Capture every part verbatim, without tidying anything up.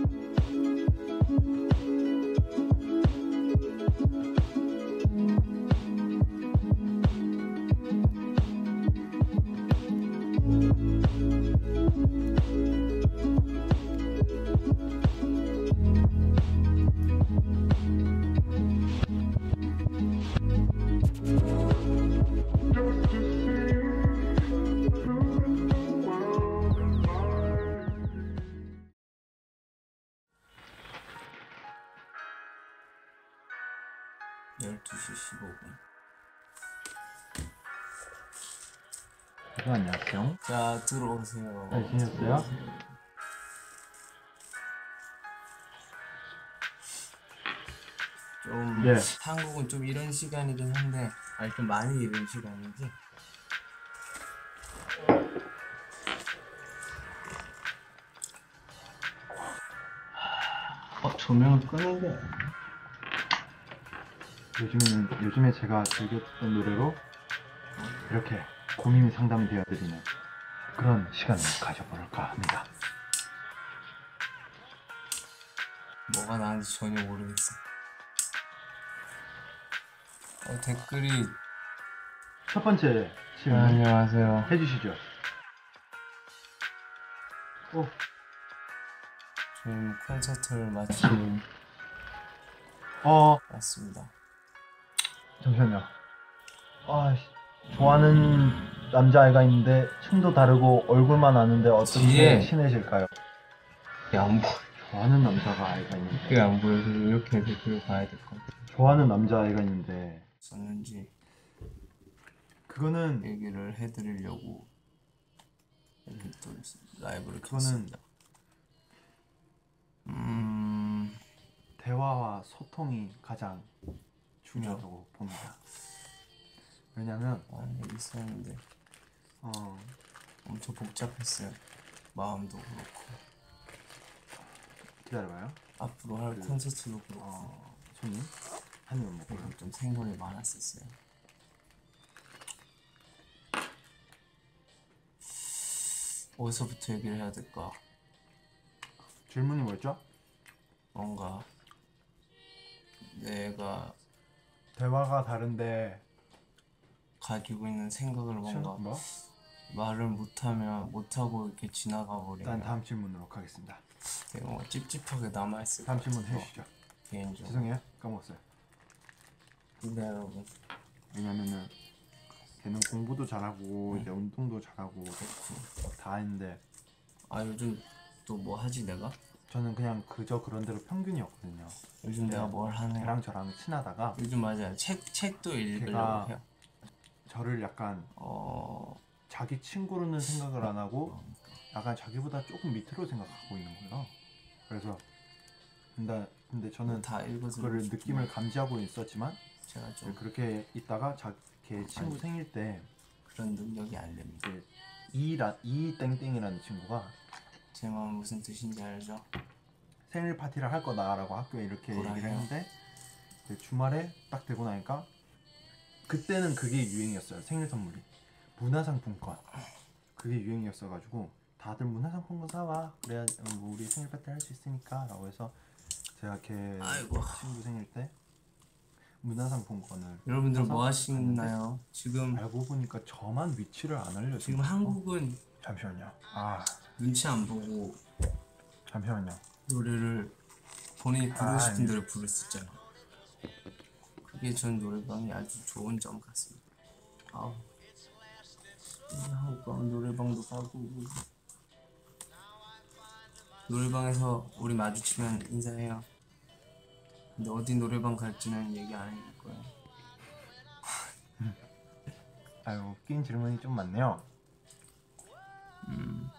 열두 시 십오 분. 네, 안녕하세요. 자, 들어오세요. 잘 지냈어요? 좀 네. 한국은 좀 이런 시간이긴 한데, 아니 좀 많이 이런 시간이지. 어, 조명을 끄는 게 요즘에는 요즘에 제가 즐겨 듣던 노래로 이렇게 고민이 상담이 되어드리는 그런 시간을 가져볼까 합니다. 뭐가 나은지 전혀 모르겠어. 어, 댓글이 첫 번째 질문 안녕하세요. 해주시죠. 오, 저희 콘서트를 마치고 어, 왔습니다. 잠시만요. 아, 좋아하는 남자아이가 있는데 춤도 다르고 얼굴만 아는데 어떻게 뒤에. 친해질까요? 이게 안 보여. 좋아하는 남자가 아이가 있는데 이게 안 보여서 이렇게 댓글을 봐야 될 것 같아. 좋아하는 남자아이가 있는데 썼는지 그거는 얘기를 해드리려고 이렇게 또 라이브를 그거는 켰습니다. 음... 대화와 소통이 가장 중요하다고 봅니다. 왜냐면 아니 있었는데 어, 엄청 복잡했어요. 마음도 그렇고 기다려봐요. 앞으로 할 그, 콘서트도 그렇고 어, 손님 한 입 먹고 그래서 좀 생각이 많았었어요. 어디서부터 얘기를 해야 될까? 질문이 뭐였죠? 뭔가 내가 대화가 다른데 가지고 있는 생각을 뭔가 뭐? 말을 못하면 못하고 이렇게 지나가 버리면 일단 다음 질문으로 가겠습니다. 되게 뭔가 찝찝하게 남아있을 다음 것 질문 같아서 해주시죠. 개인적으로. 죄송해요, 까먹었어요. 네 여러분. 왜냐면은 걔는 공부도 잘하고 응. 이제 운동도 잘하고 다 했는데 아 요즘 또 뭐 하지 내가? 저는 그냥 그저 그런 대로 평균이었거든요. 요즘 내가 뭘 하네. 걔랑 저랑 친하다가 요즘 맞아요. 책, 책도 읽으려고 걔가 해요. 저를 약간 어... 자기 친구로는 생각을 안 하고 약간 자기보다 조금 밑으로 생각하고 있는 거예요. 그래서 근데, 근데 저는 다 읽어서 그거를 느낌을 감지하고 있었지만 제가 좀 그렇게 있다가 자, 걔 친구 아니, 생일 때 그런 능력이 안 됩니다. 이라, 이 땡땡이라는 친구가 제 마음 무슨 뜻인지 알죠? 생일 파티를 할 거다 라고 학교에 이렇게 뭐라 얘기를 해요? 했는데 주말에 딱 되고 나니까 그때는 그게 유행이었어요. 생일 선물이 문화상품권 그게 유행이었어 가지고 다들 문화상품권 사와 그래야 뭐 우리 생일 파티 할 수 있으니까 라고 해서 제가 걔 아이고. 친구 생일 때 문화상품권을 여러분들 뭐 하시나요? 지금 알고 보니까 저만 위치를 안 알려주고 지금 한국은 잠시만요. 아 눈치 안 보고 잠시만요. 노래를 본인이 부르고 아, 싶은 아니. 노래 부를 수 있잖아. 그게 전 노래방이 아주 좋은 점 같습니다. 아우 한국 가면 노래방도 가고 노래방에서 우리 마주치면 인사해요. 근데 어디 노래방 갈지는 얘기 안 해줄 거예요. 아유 웃긴 질문이 좀 많네요. 음.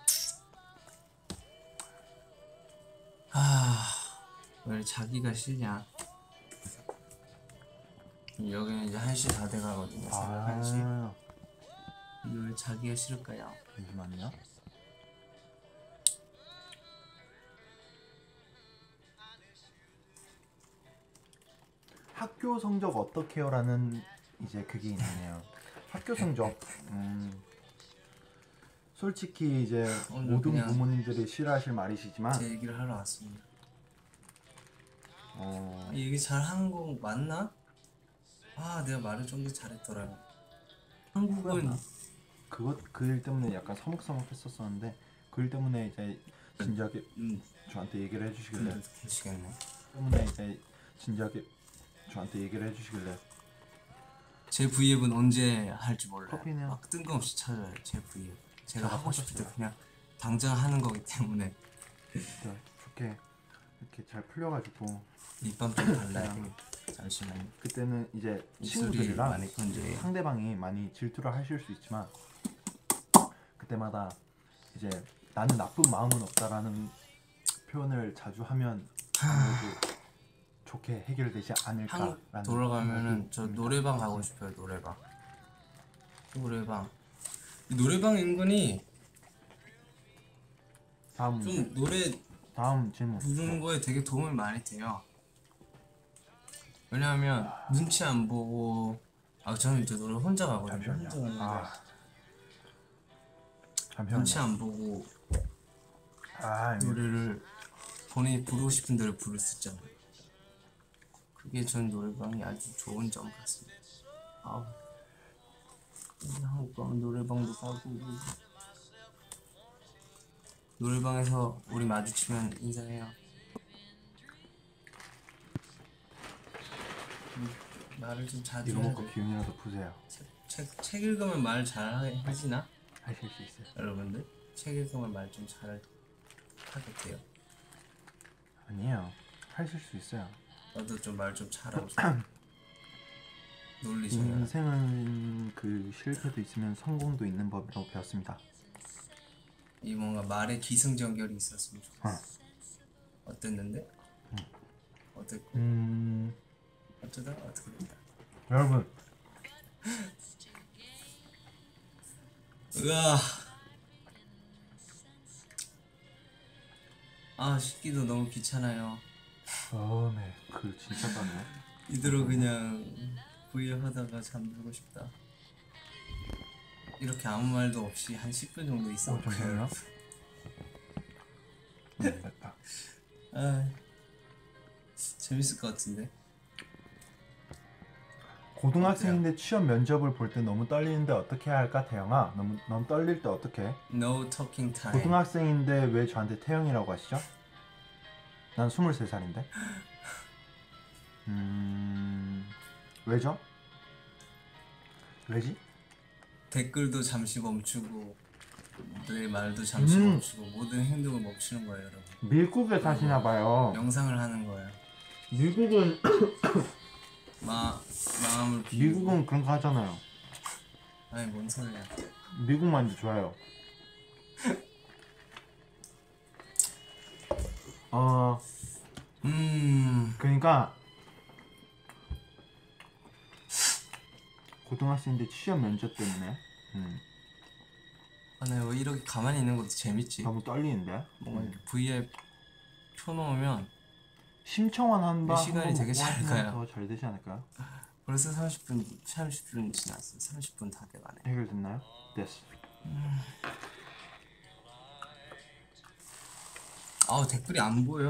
아, 왜 자기가 싫냐? 여기는 이제 한 시 다 돼가거든요. 새벽 한 시. 아 왜 자기가 싫을까요? 잠시만요. 학교 성적 어떻게요? 라는 이제 그게 있네요. 학교 성적 음, 솔직히 이제 모든 그냥 부모님들이 싫어하실 말이시지만 제 얘기를 하러 왔습니다. 어, 얘기 잘 하는 거 맞나? 아 내가 말을 좀 더 잘했더라. 한국은 그것 그 일 때문에 약간 서먹서먹했었었는데 그 일 때문에 이제 진지하게 음 저한테 얘기를 해주시길래 근데 계시겠네. 때문에 이제 진지하게 저한테 얘기를 해주시길래 제 브이앱은 언제 할지 몰라요. 커피는? 막 뜬금없이 찾아요 제 브이앱. 제가 저 하고 하고 싶을 때 있어요. 그냥 당장 하는 거기 때문에 진짜 좋게 이렇게 잘 풀려가지고 립밤 좀 발라야 되겠다. 잠시만요. 그때는 이제 입술이 친구들이랑 많이 건조해요. 상대방이 많이 질투를 하실 수 있지만 그때마다 이제 나는 나쁜 마음은 없다라는 표현을 자주 하면 아무래도 좋게 해결되지 않을까라는 한국 돌아가면은 생각이 저 듭니다. 노래방 가고 싶어요. 노래방. 노래방. 이 노래방 은근히 다음 문제. 좀 노래 다음 질문. 부르는 거에 되게 도움이 많이 돼요. 왜냐하면 눈치 안 보고 아 저는 이제 노래 혼자 가거든요. 혼자 잠시만요. 가는데 아, 눈치 잠시만요. 안 보고 아, 이거 노래를 본인이 부르고 싶은 대로 부를 수 있잖아요. 그게 전 노래방이 아주 좋은 점 같습니다. 아우 한국 가면 노래방도 가고 노래방에서 우리 마주치면 인사해요. 음, 말을 좀 자주 이거 해야 먹고 돼. 기운이라도 푸세요. 책, 책, 책 읽으면 말 잘 하시나? 하실 수 있어요. 여러분들? 책 읽으면 말 좀 잘 하겠대요. 아니에요. 하실 수 있어요. 나도 좀 말 좀 잘하고 싶어. 논리적이야. 인생은 그 실패도 있으면 성공도 있는 법이라고 배웠습니다. 이 뭔가 말에 기승전결이 있었으면 좋겠어. 어. 어땠는데? 어땠고? 음, 어쩌다 어떻게 됐다. 여러분 으아. 아 씻기도 너무 귀찮아요. 처음에 그 진짜 까네. 이대로 그냥 브이앱 하다가 잠들고 싶다. 이렇게 아무 말도 없이 한 십 분 정도 있어 어, 잠시만요. 음, 됐다. 아 재밌을 것 같은데. 고등학생인데 취업 면접을 볼 때 너무 떨리는데 어떻게 해야 할까 태영아? 너무 너무 떨릴 때 어떻게 해? No talking time. 고등학생인데 왜 저한테 태영이라고 하시죠? 난 스물세 살인데. 음... 왜죠? 왜지? 댓글도 잠시 멈추고 내 말도 잠시 음. 멈추고 모든 행동을 멈추는 거예요, 여러분. 미국에 사시나 봐요. 명상을 하는 거예요. 미국은 마 마음을 비우고. 미국은 그런 거 하잖아요. 아니 뭔 소리야. 미국만 해도 좋아요. 어, 음. 그러니까 고등학생인데 취업 면접 때문에 음, 아니 왜 이렇게 가만히 있는 것도 재밌지. 너무 떨리는데. 뭔가 음. 이렇게 브이앱 켜놓으면 심청원 한바 시간이 되게 잘 가요. 더잘 되지 않을까요? 벌써 삼십 분 삼십 분 지났어. 삼십 분 다 돼가네. 해결됐나요? 됐어. 아우 댓글이 안 보여.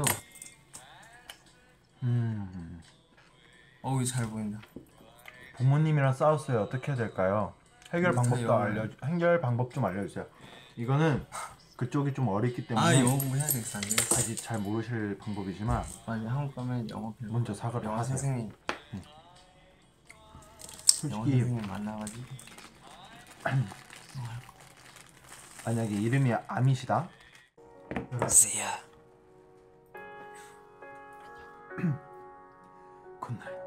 음, 어우 잘 보인다. 부모님이랑 싸웠어요. 어떻게 해야 될까요? 해결 그렇다, 방법도 영어. 알려 해결 방법 좀 알려주세요. 이거는 그쪽이 좀 어렵기 때문에 아 영어 공부해야 되겠다. 안 되겠다. 아직 잘 모르실 방법이지만 맞아 한국 가면 영어 배우. 먼저 사과를 영어 하세요. 선생님 영어 솔직히 선생님 만나가지고 만약에 이름이 아미시다. See ya. 굿나잇.